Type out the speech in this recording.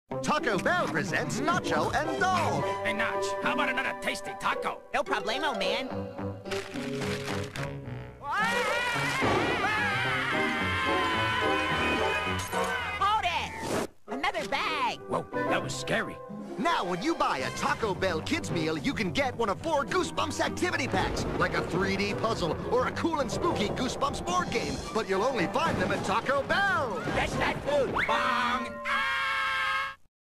Taco Bell presents Nacho and Dog. Hey, Nach, how about another tasty taco? No problemo, man. Hold it! Another bag! Whoa, that was scary. Now, when you buy a Taco Bell kids meal, you can get one of 4 Goosebumps activity packs, like a 3D puzzle or a cool and spooky Goosebumps board game. But you'll only find them at Taco Bell. That's not food. Bong!